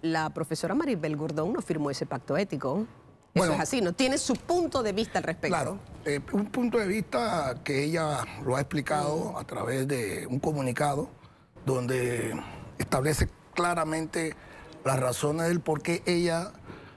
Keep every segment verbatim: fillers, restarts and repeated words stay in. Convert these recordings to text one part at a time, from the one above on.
la profesora Maribel Gordón no firmó ese pacto ético. Eso Bueno, es así, ¿no? Tiene su punto de vista al respecto. Claro, eh, un punto de vista que ella lo ha explicado a través de un comunicado donde establece claramente las razones del por qué ella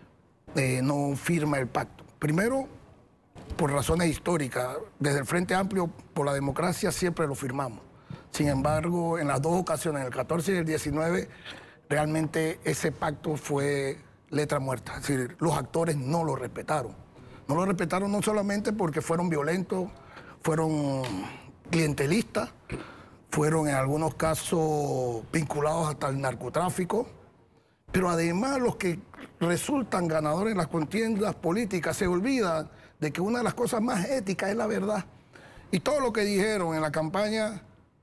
eh, no firma el pacto. Primero, por razones históricas. Desde el Frente Amplio por la Democracia siempre lo firmamos. Sin embargo, en las dos ocasiones, en el catorce y el diecinueve, realmente ese pacto fue letra muerta. Es decir, los actores no lo respetaron. No lo respetaron no solamente porque fueron violentos, fueron clientelistas, fueron en algunos casos vinculados hasta el narcotráfico, pero además los que resultan ganadores en las contiendas políticas se olvidan de que una de las cosas más éticas es la verdad. Y todo lo que dijeron en la campaña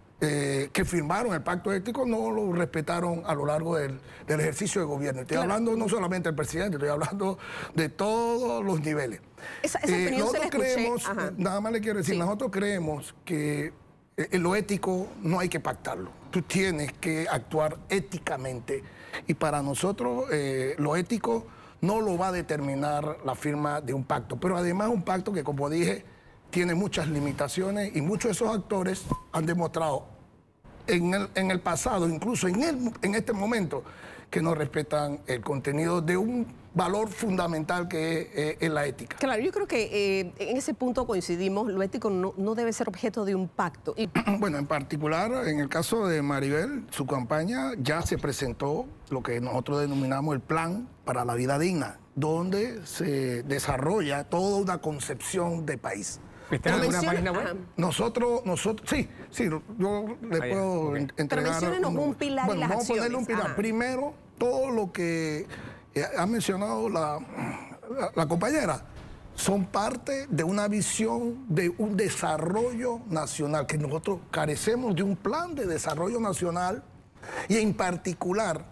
eh, que firmaron el pacto ético no lo respetaron a lo largo del, del ejercicio de gobierno. Estoy claro. hablando no solamente del presidente, estoy hablando de todos los niveles. Esa, esa eh, nosotros se la creemos, Ajá. nada más le quiero decir, sí. nosotros creemos que eh, lo ético no hay que pactarlo. Tú tienes que actuar éticamente. Y para nosotros eh, lo ético no lo va a determinar la firma de un pacto. Pero además un pacto que, como dije, tiene muchas limitaciones y muchos de esos actores han demostrado en el, en el pasado, incluso en, el, en este momento, que no respetan el contenido de un valor fundamental que es, eh, es la ética. Claro, yo creo que eh, en ese punto coincidimos, lo ético no, no debe ser objeto de un pacto. Y... Bueno, en particular, en el caso de Maribel, su campaña ya se presentó lo que nosotros denominamos el Plan para la Vida Digna, donde se desarrolla toda una concepción de país. ¿Está en alguna página web? Nosotros, nosotros, sí, sí, yo le Ahí, puedo okay. entregar... Pero menciónenos un, un pilar bueno, y las vamos acciones. a ponerle un pilar. Ajá. Primero, todo lo que eh, ha mencionado la, la, la compañera, son parte de una visión de un desarrollo nacional, que nosotros carecemos de un plan de desarrollo nacional y en particular,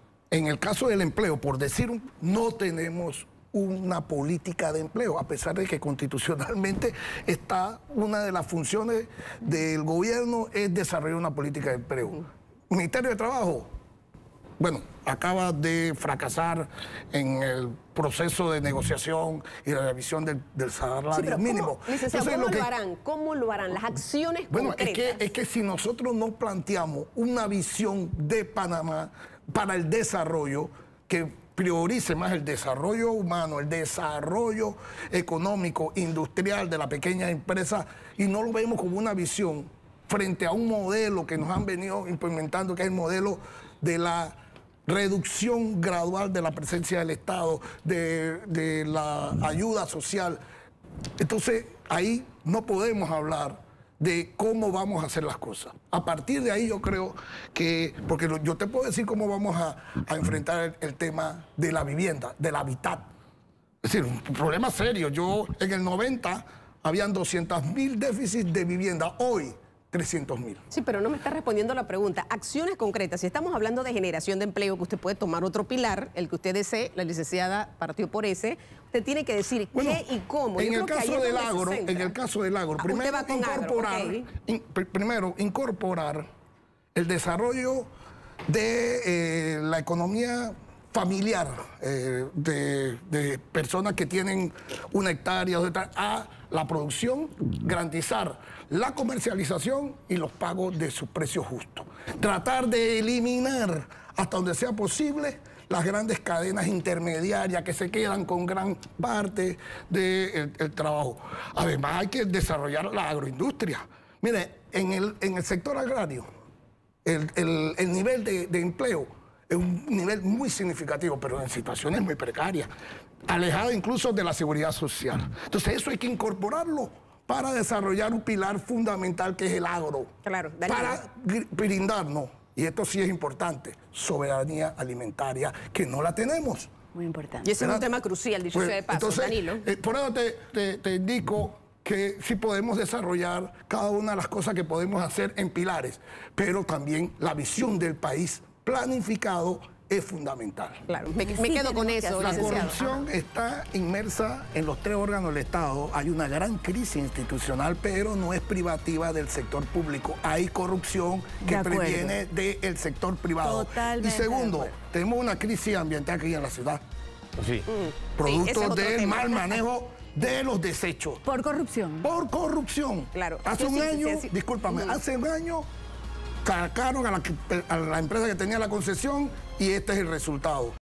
en el caso del empleo, por decir, no tenemos una política de empleo, a pesar de que constitucionalmente está una de las funciones del gobierno es desarrollar una política de empleo. Uh-huh. Ministerio de Trabajo, bueno, acaba de fracasar en el proceso de negociación y de revisión del, del salario sí, pero mínimo. ¿Cómo, Entonces, ¿cómo lo, que, lo harán? ¿Cómo lo harán? Las acciones bueno, concretas. Es que, es que si nosotros no planteamos una visión de Panamá para el desarrollo que priorice más el desarrollo humano, el desarrollo económico, industrial de la pequeña empresa, y no lo vemos como una visión frente a un modelo que nos han venido implementando, que es el modelo de la reducción gradual de la presencia del Estado, de, de la ayuda social. Entonces, ahí no podemos hablar de cómo vamos a hacer las cosas. A partir de ahí yo creo que, porque yo te puedo decir cómo vamos a, a enfrentar el, el tema de la vivienda, del hábitat. Es decir, un problema serio. Yo en el noventa habían doscientos mil déficits de vivienda, hoy trescientos mil. Sí, pero no me está respondiendo la pregunta. Acciones concretas. Si estamos hablando de generación de empleo, que usted puede tomar otro pilar, el que usted desee, la licenciada partió por ese, usted tiene que decir bueno, qué y cómo. En el caso del agro, en el caso del agro, ah, primero incorporar, agro, okay. in, pr primero incorporar el desarrollo de eh, la economía familiar eh, de, de personas que tienen una hectárea a la producción, garantizar la comercialización y los pagos de sus precios justos. Tratar de eliminar hasta donde sea posible las grandes cadenas intermediarias que se quedan con gran parte del el trabajo. Además hay que desarrollar la agroindustria. Mire, en el, en el sector agrario, el, el, el nivel de, de empleo es un nivel muy significativo, pero en situaciones muy precarias, alejado incluso de la seguridad social. Entonces eso hay que incorporarlo para desarrollar un pilar fundamental que es el agro. Claro, Danilo. Para brindarnos, y esto sí es importante, soberanía alimentaria, que no la tenemos. Muy importante. Y ese es un tema crucial, dicho sea de paso, entonces, Danilo. Eh, por eso te, te, te indico que sí podemos desarrollar cada una de las cosas que podemos hacer en pilares, pero también la visión del país planificado es fundamental. Claro, me, me quedo con eso, La licenciado. corrupción está inmersa en los tres órganos del Estado. Hay una gran crisis institucional, pero no es privativa del sector público. Hay corrupción que De acuerdo. previene del sector privado. Totalmente Y segundo, de acuerdo. tenemos una crisis ambiental aquí en la ciudad. Sí. Producto ese es otro del tema. mal manejo de los desechos. Por corrupción. Por corrupción. Claro. Hace Sí, un sí, sí, año, sí, sí. discúlpame, Mm. hace un año sacaron a la, a la empresa que tenía la concesión y este es el resultado.